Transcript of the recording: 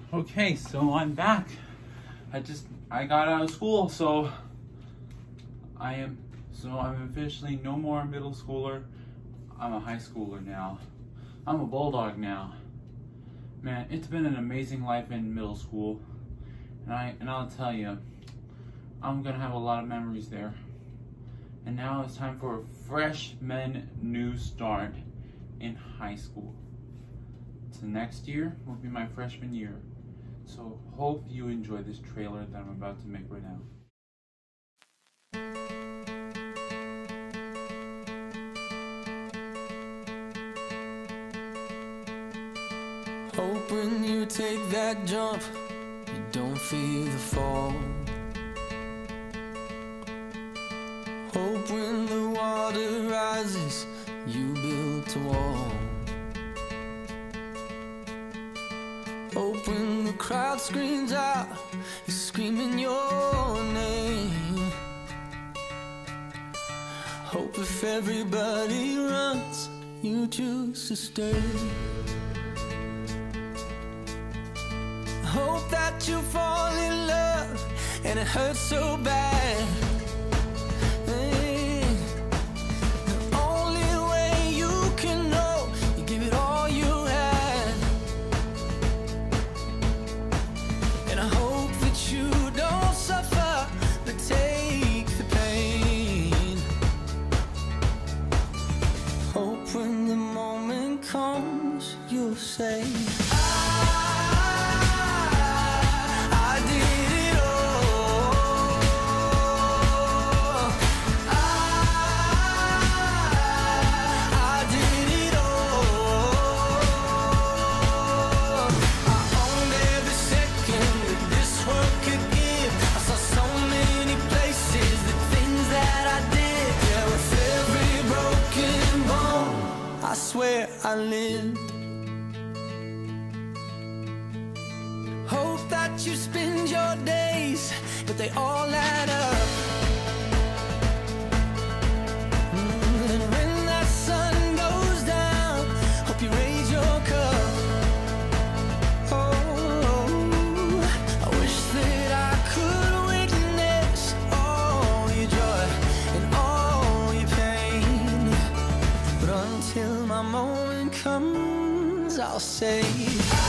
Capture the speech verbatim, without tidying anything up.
Okay, so I'm back. I just, I got out of school, so I am, so I'm officially no more a middle schooler. I'm a high schooler now. I'm a bulldog now. Man, it's been an amazing life in middle school. And I, and I'll tell you, I'm gonna have a lot of memories there. And now it's time for a freshman new start in high school. So next year will be my freshman year. So hope you enjoy this trailer that I'm about to make right now. Hope when you take that jump, you don't feel the fall. Hope when the water rises, you build a wall. Hope when the crowd screams out, you're screaming your name. Hope if everybody runs, you choose to stay. Hope that you fall in love and it hurts so bad. Hey, the only way you can know, you give it all you had. And I hope that you don't suffer, but take the pain. Hope when the moment comes, you'll say, I swear I lived. Hope that you spend your days, but they all add up. Mm, and when that sun goes down, hope you raise your cup. Oh, I wish that I could witness all your joy and all your pain. But until my moment comes, I'll say